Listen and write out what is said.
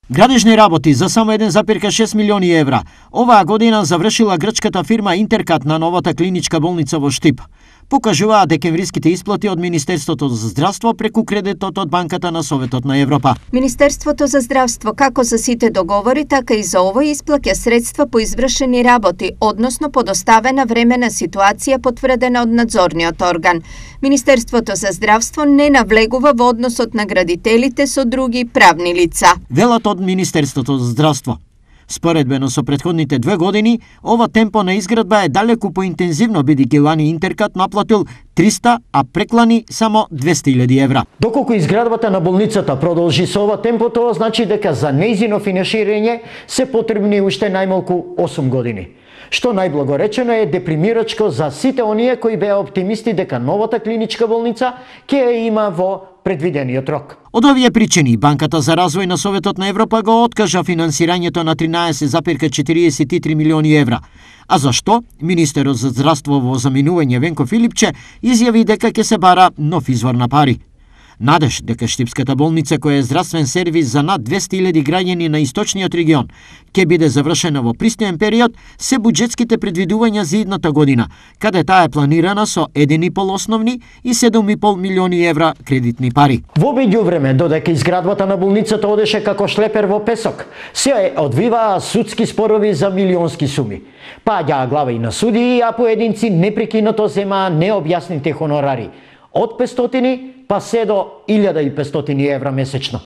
Градежни работи за само 1,6 милиони евра. Оваа година завршила грчката фирма Интеркат на новата клиничка болница во Штип. Покажуваат декемвриските исплати од Министерството за здравство преку кредитот од Банката на Советот на Европа. Министерството за здравство како за сите договори, така и за овој исплаќа средства по извршени работи, односно по доставена времена ситуација потврдена од надзорниот орган. Министерството за здравство не навлегува во односот на градителите со други правни лица. Велат од Министерството за здравство. Споредбено со претходните 2 години, ова темпо на изградба е далеку поинтензивно, бидејќи лани Интеркат наплатил 300, а преклани само 200.000 евра. Доколку изградбата на болницата продолжи со ова темпо, тоа значи дека за нејзино финансирање се потребни уште најмалку 8 години. Што најблаго речено е депримирачко за сите оние кои беа оптимисти дека новата клиничка болница ќе ја има во предвидениот рок. Од овие причини, Банката за развој на Советот на Европа го откажа финансирањето на 13,43 милиони евра. А зашто? Министерот за здравство во заминување Венко Филипче изјави дека ќе се бара нов извор на пари. Надеж дека Штипската болница, која е здравствен сервис за над 200.000 граѓани на источниот регион, ќе биде завршена во пристоен период, се буџетските предвидувања за идната година, каде таа е планирана со 1,5 основни и 7,5 милиони евра кредитни пари. Во меѓувреме, додека изградбата на болницата одеше како шлепер во песок, се одвиваа судски спорови за милионски суми. Паѓаа глава и на судии, а поединци непрекинато земаа необјасните хонорари од 500 па се до 1500 евра месечно.